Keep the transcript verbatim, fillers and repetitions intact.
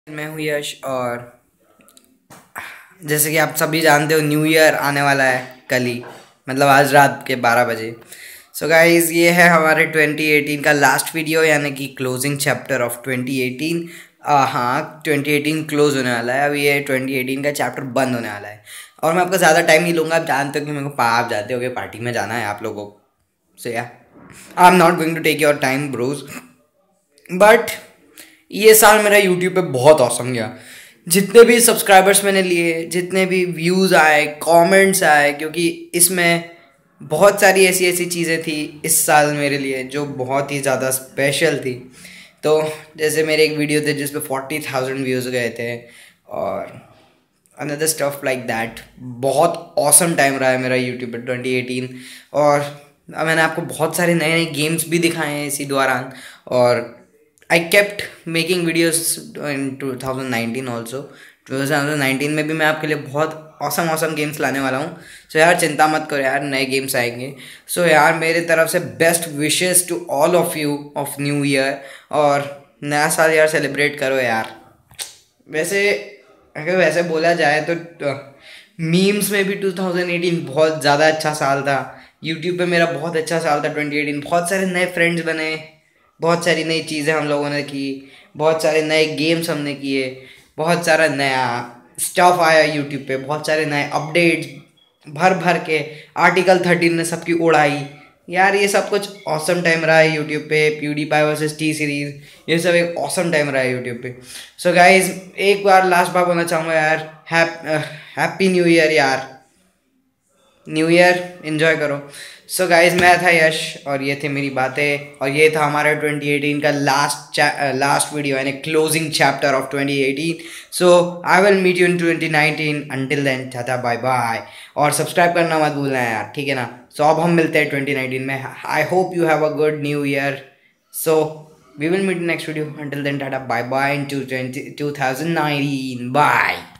मैं हूँ यश। और जैसे कि आप सभी जानते हो, न्यू ईयर आने वाला है कल ही, मतलब आज रात के बारह बजे। सो गाइज, ये है हमारे ट्वेंटी एटीन का लास्ट वीडियो, यानी कि closing chapter of twenty eighteen. हाँ, ट्वेंटी एटीन क्लोज होने वाला है, अभी ये ट्वेंटी एटीन का चैप्टर बंद होने वाला है। और मैं आपका ज़्यादा टाइम नहीं लूँगा। आप जानते हो कि मेरे को आप जानते हो कि पार्टी में जाना है आप लोगों को। So yeah I am not going to take your time bros, but ये साल मेरा यूट्यूब पे बहुत औसम गया। जितने भी सब्सक्राइबर्स मैंने लिए, जितने भी व्यूज़ आए, कमेंट्स आए, क्योंकि इसमें बहुत सारी ऐसी ऐसी चीज़ें थी इस साल मेरे लिए जो बहुत ही ज़्यादा स्पेशल थी। तो जैसे मेरे एक वीडियो थे जिस पे फोर्टी थाउजेंड व्यूज़ गए थे, और अनदर स्टफ लाइक दैट। बहुत ऑसम टाइम रहा है मेरा यूट्यूब पर ट्वेंटी एटीन। और मैंने आपको बहुत सारे नए नए गेम्स भी दिखाए हैं इसी दौरान। और I kept making videos in two thousand nineteen also. Two thousand nineteen में भी मैं आपके लिए बहुत औसम औसम गेम्स लाने वाला हूँ। सो यार चिंता मत करो यार, नए गेम्स आएंगे। सो so, यार मेरे तरफ से best wishes to all of you of new year. और नया साल यार सेलिब्रेट करो यार। वैसे अगर वैसे बोला जाए तो मीम्स में भी टू थाउजेंड एटीन बहुत ज़्यादा अच्छा साल था। यूट्यूब पे मेरा बहुत अच्छा साल था ट्वेंटी एटीन। बहुत सारे नए फ्रेंड्स बने, बहुत सारी नई चीज़ें हम लोगों ने की, बहुत सारे नए गेम्स हमने किए, बहुत सारा नया स्टफ आया यूट्यूब पे, बहुत सारे नए अपडेट्स भर भर के। आर्टिकल थर्टीन ने सबकी उड़ाई यार। ये सब कुछ ऑसम टाइम रहा है यूट्यूब पे। प्यूडीपाई वर्सेस टी सीरीज, ये सब एक ऑसम टाइम रहा है यूट्यूब पे। सो गाइज, एक बार लास्ट बार बोलना चाहूँगा यार, हैप्पी न्यू ईयर यार। न्यू ईयर एंजॉय करो। सो गाइज, मैं था यश और ये थे मेरी बातें, और ये था हमारा ट्वेंटी एटीन का लास्ट लास्ट वीडियो, यानी closing chapter of twenty eighteen. So I will meet you in twenty nineteen. Until then tata bye bye. और सब्सक्राइब करना मत भूलना यार, ठीक है ना। सो अब हम मिलते हैं ट्वेंटी नाइनटीन में। I hope you have a good new year. So we will meet next video. Until then tata bye bye in two thousand nineteen. Bye.